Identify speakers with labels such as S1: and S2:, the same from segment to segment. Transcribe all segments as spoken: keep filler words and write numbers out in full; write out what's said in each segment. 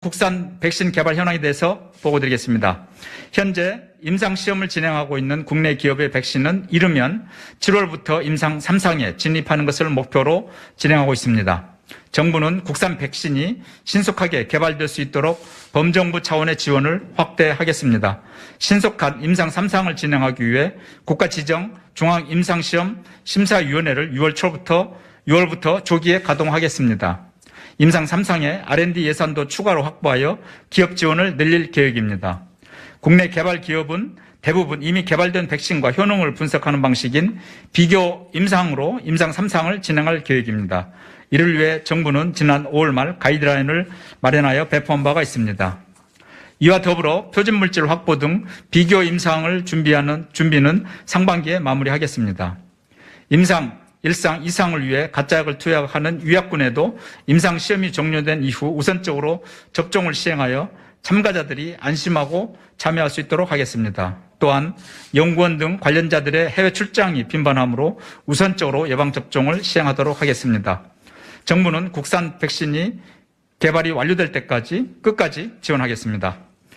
S1: 국산 백신 개발 현황에 대해서 보고드리겠습니다. 현재 임상시험을 진행하고 있는 국내 기업의 백신은 이르면 칠월부터 임상 삼 상에 진입하는 것을 목표로 진행하고 있습니다. 정부는 국산 백신이 신속하게 개발될 수 있도록 범정부 차원의 지원을 확대하겠습니다. 신속한 임상 삼 상을 진행하기 위해 국가지정 중앙임상시험 심사위원회를 유월 초부터 유월부터 조기에 가동하겠습니다. 임상 삼 상의 알 앤 디 예산도 추가로 확보하여 기업 지원을 늘릴 계획입니다. 국내 개발 기업은 대부분 이미 개발된 백신과 효능을 분석하는 방식인 비교 임상으로 임상 삼 상을 진행할 계획입니다. 이를 위해 정부는 지난 오월 말 가이드라인을 마련하여 배포한 바가 있습니다. 이와 더불어 표준물질 확보 등 비교 임상을 준비하는 준비는 상반기에 마무리하겠습니다. 임상 일 상, 이 상을 위해 가짜약을 투약하는 유약군에도 임상시험이 종료된 이후 우선적으로 접종을 시행하여 참가자들이 안심하고 참여할 수 있도록 하겠습니다. 또한 연구원 등 관련자들의 해외 출장이 빈번하므로 우선적으로 예방접종을 시행하도록 하겠습니다. 정부는 국산 백신이 개발이 완료될 때까지 끝까지 지원하겠습니다.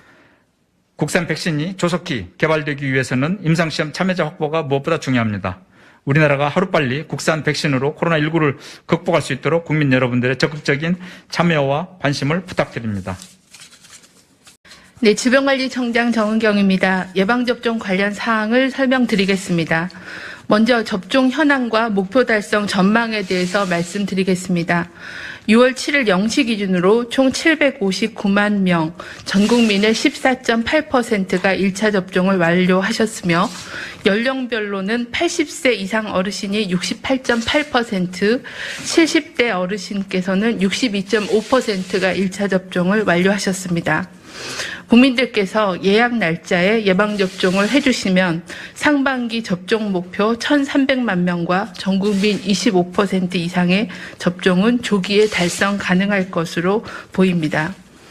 S1: 국산 백신이 조속히 개발되기 위해서는 임상시험 참여자 확보가 무엇보다 중요합니다. 우리나라가 하루빨리 국산 백신으로 코로나 십구를 극복할 수 있도록 국민 여러분들의 적극적인 참여와 관심을 부탁드립니다.
S2: 네, 질병관리청장 정은경입니다. 예방접종 관련 사항을 설명드리겠습니다. 먼저 접종 현황과 목표 달성 전망에 대해서 말씀드리겠습니다. 유월 칠일 영 시 기준으로 총 칠백오십구만 명, 전 국민의 십사 점 팔 퍼센트가 일 차 접종을 완료하셨으며 연령별로는 팔십 세 이상 어르신이 육십팔 점 팔 퍼센트, 칠십 대 어르신께서는 육십이 점 오 퍼센트가 일 차 접종을 완료하셨습니다. 국민들께서 예약 날짜에 예방접종을 해주시면 상반기 접종 목표 천삼백만 명과 전국민 이십오 퍼센트 이상의 접종은 조기에 달성 가능할 것으로 보입니다.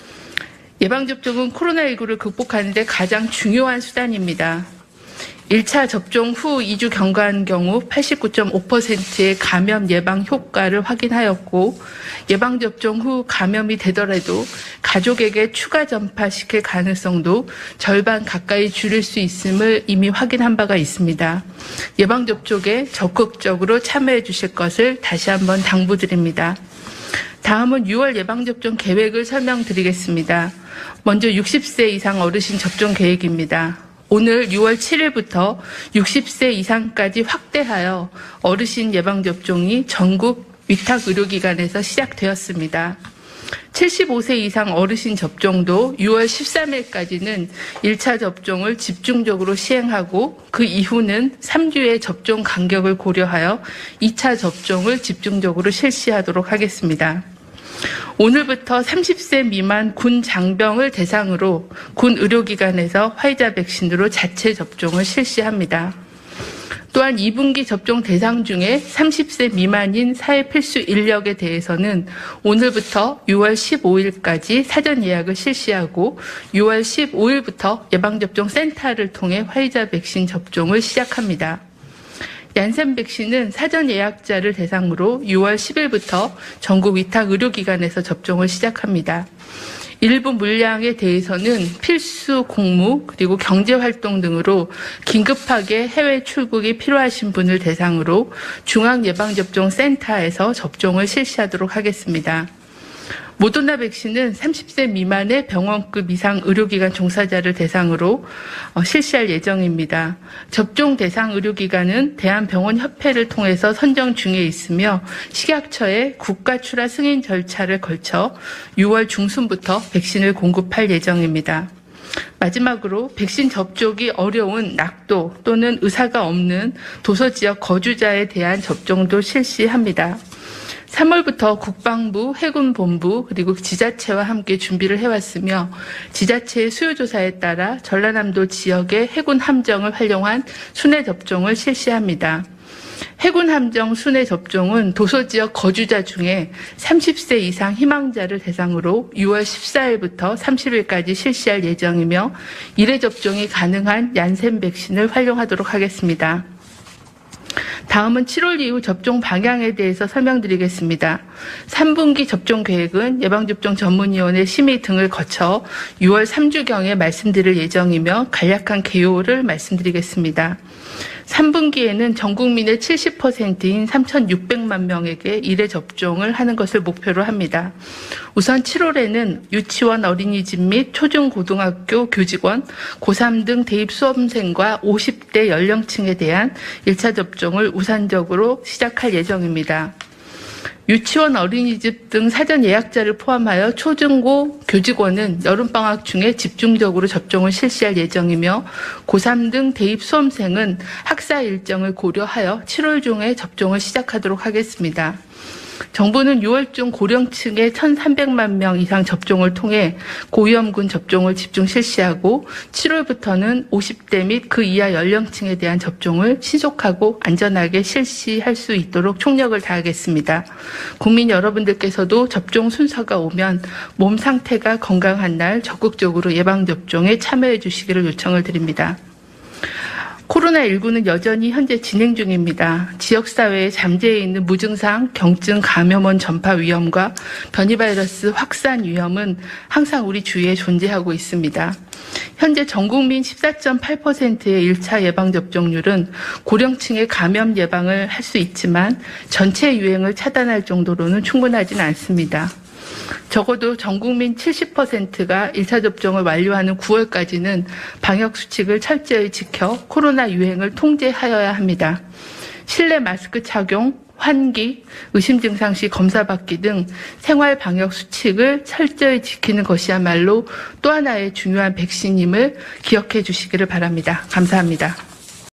S2: 예방접종은 코로나 십구를 극복하는 데 가장 중요한 수단입니다. 일 차 접종 후 이 주 경과한 경우 팔십구 점 오 퍼센트의 감염 예방 효과를 확인하였고 예방접종 후 감염이 되더라도 가족에게 추가 전파시킬 가능성도 절반 가까이 줄일 수 있음을 이미 확인한 바가 있습니다. 예방접종에 적극적으로 참여해 주실 것을 다시 한번 당부드립니다. 다음은 유월 예방접종 계획을 설명드리겠습니다. 먼저 육십 세 이상 어르신 접종 계획입니다. 오늘 유월 칠일부터 육십 세 이상까지 확대하여 어르신 예방접종이 전국 위탁의료기관에서 시작되었습니다. 칠십오 세 이상 어르신 접종도 유월 십삼일까지는 일 차 접종을 집중적으로 시행하고 그 이후는 삼 주의 접종 간격을 고려하여 이 차 접종을 집중적으로 실시하도록 하겠습니다. 오늘부터 삼십 세 미만 군 장병을 대상으로 군 의료기관에서 화이자 백신으로 자체 접종을 실시합니다. 또한 이 분기 접종 대상 중에 삼십 세 미만인 사회 필수 인력에 대해서는 오늘부터 유월 십오일까지 사전 예약을 실시하고 유월 십오일부터 예방접종 센터를 통해 화이자 백신 접종을 시작합니다. 얀센 백신은 사전 예약자를 대상으로 유월 십일부터 전국 위탁 의료기관에서 접종을 시작합니다. 일부 물량에 대해서는 필수 공무 그리고 경제활동 등으로 긴급하게 해외 출국이 필요하신 분을 대상으로 중앙예방접종센터에서 접종을 실시하도록 하겠습니다. 모더나 백신은 삼십 세 미만의 병원급 이상 의료기관 종사자를 대상으로 실시할 예정입니다. 접종 대상 의료기관은 대한병원협회를 통해서 선정 중에 있으며 식약처에 국가 출하 승인 절차를 거쳐 유월 중순부터 백신을 공급할 예정입니다. 마지막으로 백신 접종이 어려운 낙도 또는 의사가 없는 도서지역 거주자에 대한 접종도 실시합니다. 삼월부터 국방부, 해군본부 그리고 지자체와 함께 준비를 해왔으며 지자체의 수요조사에 따라 전라남도 지역의 해군 함정을 활용한 순회 접종을 실시합니다. 해군 함정 순회 접종은 도서지역 거주자 중에 삼십 세 이상 희망자를 대상으로 유월 십사일부터 삼십일까지 실시할 예정이며 일 회 접종이 가능한 얀센 백신을 활용하도록 하겠습니다. 다음은 칠월 이후 접종 방향에 대해서 설명드리겠습니다. 삼 분기 접종 계획은 예방접종 전문위원회 심의 등을 거쳐 유월 삼 주경에 말씀드릴 예정이며 간략한 개요를 말씀드리겠습니다. 삼 분기에는 전 국민의 칠십 퍼센트인 삼천육백만 명에게 일 회 접종을 하는 것을 목표로 합니다. 우선 칠월에는 유치원 어린이집 및 초중고등학교 교직원, 고삼 등 대입 수험생과 오십 대 연령층에 대한 일 차 접종을 우선적으로 시작할 예정입니다. 유치원 어린이집 등 사전 예약자를 포함하여 초중고 교직원은 여름방학 중에 집중적으로 접종을 실시할 예정이며 고삼 등 대입 수험생은 학사 일정을 고려하여 칠월 중에 접종을 시작하도록 하겠습니다. 정부는 유월 중 고령층의 천삼백만 명 이상 접종을 통해 고위험군 접종을 집중 실시하고 칠월부터는 오십 대 및 그 이하 연령층에 대한 접종을 신속하고 안전하게 실시할 수 있도록 총력을 다하겠습니다. 국민 여러분들께서도 접종 순서가 오면 몸 상태가 건강한 날 적극적으로 예방접종에 참여해 주시기를 요청을 드립니다. 코로나십구는 여전히 현재 진행 중입니다. 지역사회에 잠재해 있는 무증상, 경증, 감염원 전파 위험과 변이바이러스 확산 위험은 항상 우리 주위에 존재하고 있습니다. 현재 전국민 십사 점 팔 퍼센트의 일 차 예방접종률은 고령층의 감염 예방을 할 수 있지만 전체 유행을 차단할 정도로는 충분하지는 않습니다. 적어도 전국민 칠십 퍼센트가 일 차 접종을 완료하는 구월까지는 방역수칙을 철저히 지켜 코로나 유행을 통제하여야 합니다. 실내 마스크 착용, 환기, 의심 증상 시 검사받기 등 생활 방역 수칙을 철저히 지키는 것이야말로 또 하나의 중요한 백신임을 기억해 주시기를 바랍니다. 감사합니다.